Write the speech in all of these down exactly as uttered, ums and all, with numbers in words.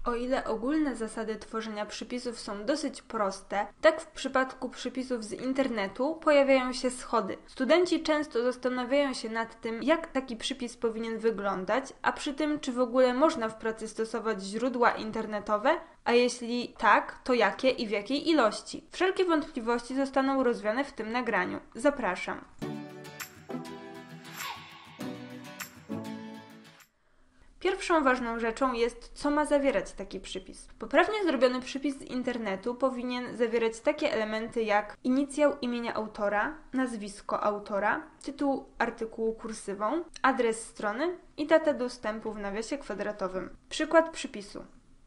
O ile ogólne zasady tworzenia przypisów są dosyć proste, tak w przypadku przypisów z internetu pojawiają się schody. Studenci często zastanawiają się nad tym, jak taki przypis powinien wyglądać, a przy tym, czy w ogóle można w pracy stosować źródła internetowe, a jeśli tak, to jakie i w jakiej ilości. Wszelkie wątpliwości zostaną rozwiane w tym nagraniu. Zapraszam. Pierwszą ważną rzeczą jest, co ma zawierać taki przypis. Poprawnie zrobiony przypis z internetu powinien zawierać takie elementy jak inicjał imienia autora, nazwisko autora, tytuł artykułu kursywą, adres strony i datę dostępu w nawiasie kwadratowym. Przykład przypisu.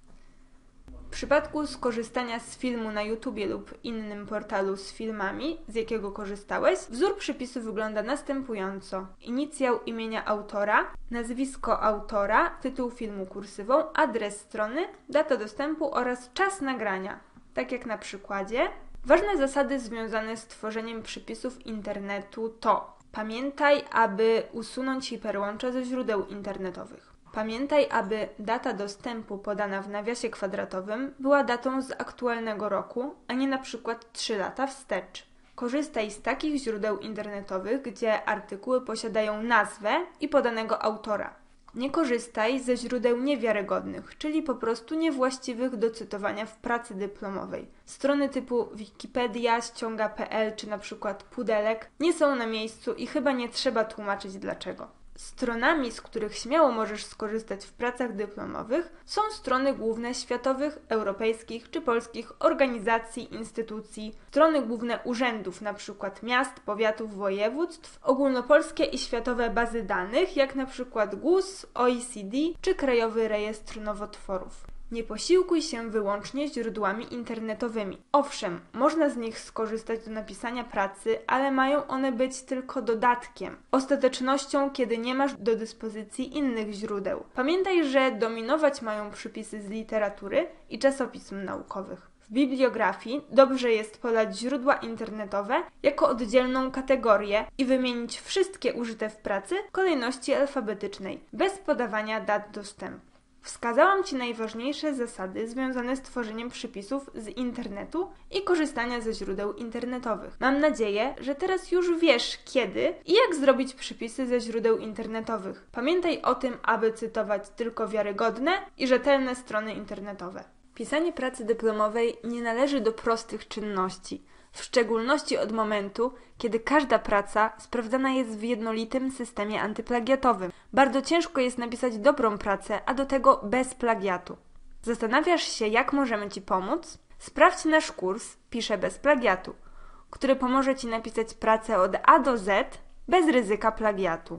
W przypadku skorzystania z filmu na YouTubie lub innym portalu z filmami, z jakiego korzystałeś, wzór przypisu wygląda następująco. Inicjał imienia autora, nazwisko autora, tytuł filmu kursywą, adres strony, data dostępu oraz czas nagrania. Tak jak na przykładzie. Ważne zasady związane z tworzeniem przypisów internetu to: pamiętaj, aby usunąć hiperłącza ze źródeł internetowych. Pamiętaj, aby data dostępu podana w nawiasie kwadratowym była datą z aktualnego roku, a nie na przykład trzy lata wstecz. Korzystaj z takich źródeł internetowych, gdzie artykuły posiadają nazwę i podanego autora. Nie korzystaj ze źródeł niewiarygodnych, czyli po prostu niewłaściwych do cytowania w pracy dyplomowej. Strony typu Wikipedia, ściąga kropka pe el czy na przykład Pudelek nie są na miejscu i chyba nie trzeba tłumaczyć dlaczego. Stronami, z których śmiało możesz skorzystać w pracach dyplomowych, są strony główne światowych, europejskich czy polskich organizacji, instytucji, strony główne urzędów, np. miast, powiatów, województw, ogólnopolskie i światowe bazy danych, jak np. GUS, O E C D czy Krajowy Rejestr Nowotworów. Nie posiłkuj się wyłącznie źródłami internetowymi. Owszem, można z nich skorzystać do napisania pracy, ale mają one być tylko dodatkiem, ostatecznością, kiedy nie masz do dyspozycji innych źródeł. Pamiętaj, że dominować mają przypisy z literatury i czasopism naukowych. W bibliografii dobrze jest podać źródła internetowe jako oddzielną kategorię i wymienić wszystkie użyte w pracy w kolejności alfabetycznej, bez podawania dat dostępu. Wskazałam Ci najważniejsze zasady związane z tworzeniem przypisów z internetu i korzystania ze źródeł internetowych. Mam nadzieję, że teraz już wiesz kiedy i jak zrobić przypisy ze źródeł internetowych. Pamiętaj o tym, aby cytować tylko wiarygodne i rzetelne strony internetowe. Pisanie pracy dyplomowej nie należy do prostych czynności, w szczególności od momentu, kiedy każda praca sprawdzana jest w jednolitym systemie antyplagiatowym. Bardzo ciężko jest napisać dobrą pracę, a do tego bez plagiatu. Zastanawiasz się, jak możemy Ci pomóc? Sprawdź nasz kurs Piszę bez plagiatu, który pomoże Ci napisać pracę od A do Z bez ryzyka plagiatu.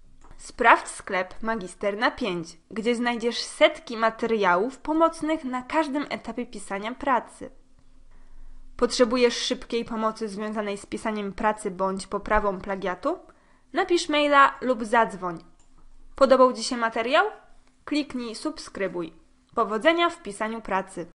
Sprawdź sklep Magister na pięć, gdzie znajdziesz setki materiałów pomocnych na każdym etapie pisania pracy. Potrzebujesz szybkiej pomocy związanej z pisaniem pracy bądź poprawą plagiatu? Napisz maila lub zadzwoń. Podobał Ci się materiał? Kliknij subskrybuj. Powodzenia w pisaniu pracy.